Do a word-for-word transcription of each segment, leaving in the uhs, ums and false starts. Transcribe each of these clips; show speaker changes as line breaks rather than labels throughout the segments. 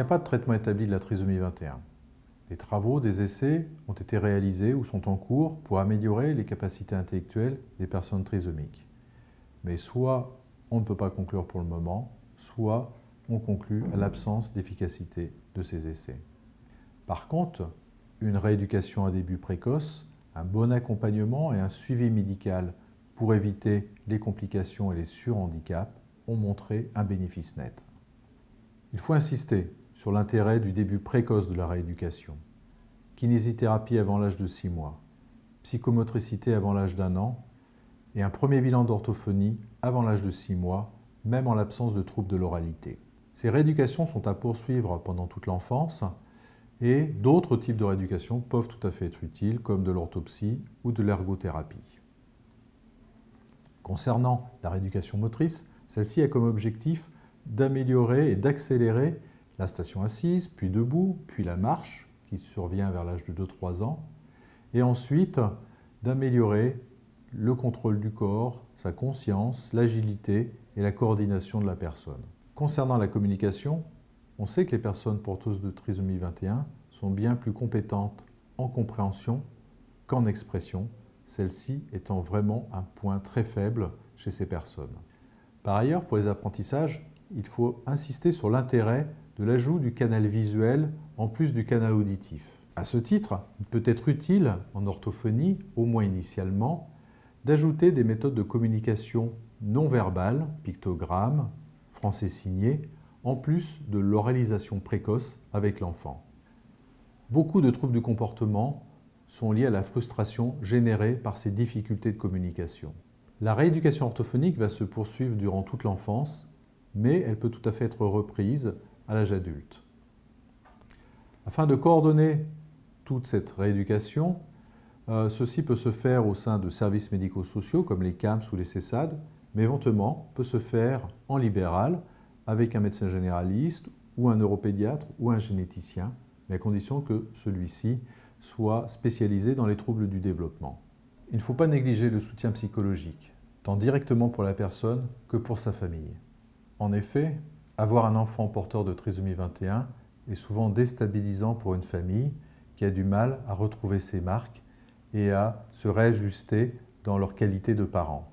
a pas de traitement établi de la trisomie vingt et un. Des travaux, des essais ont été réalisés ou sont en cours pour améliorer les capacités intellectuelles des personnes trisomiques. Mais soit on ne peut pas conclure pour le moment, soit on conclut à l'absence d'efficacité de ces essais. Par contre, une rééducation à début précoce, un bon accompagnement et un suivi médical pour éviter les complications et les surhandicaps ont montré un bénéfice net. Il faut insister sur l'intérêt du début précoce de la rééducation. Kinésithérapie avant l'âge de six mois, psychomotricité avant l'âge d'un an et un premier bilan d'orthophonie avant l'âge de six mois, même en l'absence de troubles de l'oralité. Ces rééducations sont à poursuivre pendant toute l'enfance et d'autres types de rééducation peuvent tout à fait être utiles, comme de l'orthopsie ou de l'ergothérapie. Concernant la rééducation motrice, celle-ci a comme objectif d'améliorer et d'accélérer la station assise, puis debout, puis la marche, qui survient vers l'âge de deux à trois ans, et ensuite d'améliorer le contrôle du corps, sa conscience, l'agilité et la coordination de la personne. Concernant la communication, on sait que les personnes porteuses de trisomie vingt et un sont bien plus compétentes en compréhension qu'en expression, celle-ci étant vraiment un point très faible chez ces personnes. Par ailleurs, pour les apprentissages, il faut insister sur l'intérêt de l'ajout du canal visuel en plus du canal auditif. À ce titre, il peut être utile, en orthophonie, au moins initialement, d'ajouter des méthodes de communication non verbale, pictogrammes, français signé, en plus de l'oralisation précoce avec l'enfant. Beaucoup de troubles du comportement sont liés à la frustration générée par ces difficultés de communication. La rééducation orthophonique va se poursuivre durant toute l'enfance, mais elle peut tout à fait être reprise à l'âge adulte. Afin de coordonner toute cette rééducation, euh, ceci peut se faire au sein de services médico-sociaux comme les C A M S ou les CESAD, mais éventuellement peut se faire en libéral avec un médecin généraliste ou un neuropédiatre ou un généticien, mais à condition que celui-ci soit spécialisé dans les troubles du développement. Il ne faut pas négliger le soutien psychologique, tant directement pour la personne que pour sa famille. En effet, avoir un enfant porteur de trisomie vingt et un est souvent déstabilisant pour une famille qui a du mal à retrouver ses marques et à se réajuster dans leur qualité de parents.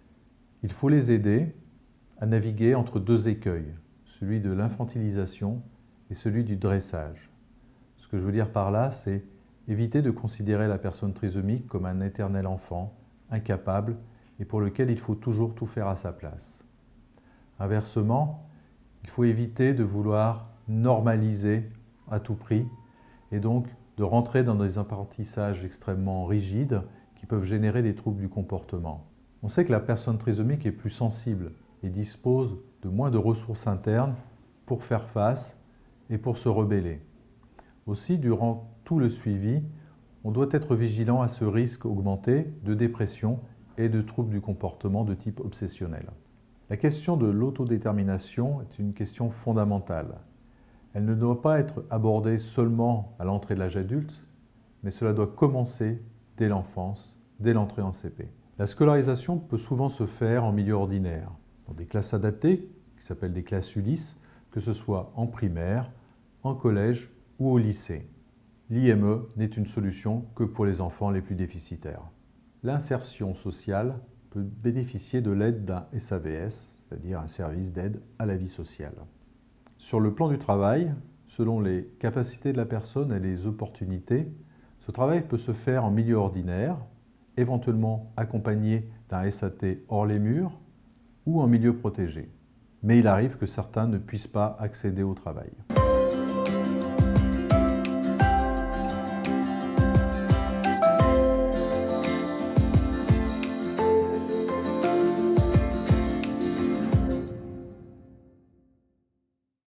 Il faut les aider à naviguer entre deux écueils, celui de l'infantilisation et celui du dressage. Ce que je veux dire par là, c'est éviter de considérer la personne trisomique comme un éternel enfant, incapable et pour lequel il faut toujours tout faire à sa place. Inversement, il faut éviter de vouloir normaliser à tout prix et donc de rentrer dans des apprentissages extrêmement rigides qui peuvent générer des troubles du comportement. On sait que la personne trisomique est plus sensible et dispose de moins de ressources internes pour faire face et pour se rebeller. Aussi, durant tout le suivi, on doit être vigilant à ce risque augmenté de dépression et de troubles du comportement de type obsessionnel. La question de l'autodétermination est une question fondamentale. Elle ne doit pas être abordée seulement à l'entrée de l'âge adulte, mais cela doit commencer dès l'enfance, dès l'entrée en C P. La scolarisation peut souvent se faire en milieu ordinaire, dans des classes adaptées, qui s'appellent des classes Ulysse, que ce soit en primaire, en collège ou au lycée. L'I M E n'est une solution que pour les enfants les plus déficitaires. L'insertion sociale peut bénéficier de l'aide d'un S A V S, c'est-à-dire un service d'aide à la vie sociale. Sur le plan du travail, selon les capacités de la personne et les opportunités, ce travail peut se faire en milieu ordinaire, éventuellement accompagné d'un S A T hors les murs ou en milieu protégé. Mais il arrive que certains ne puissent pas accéder au travail.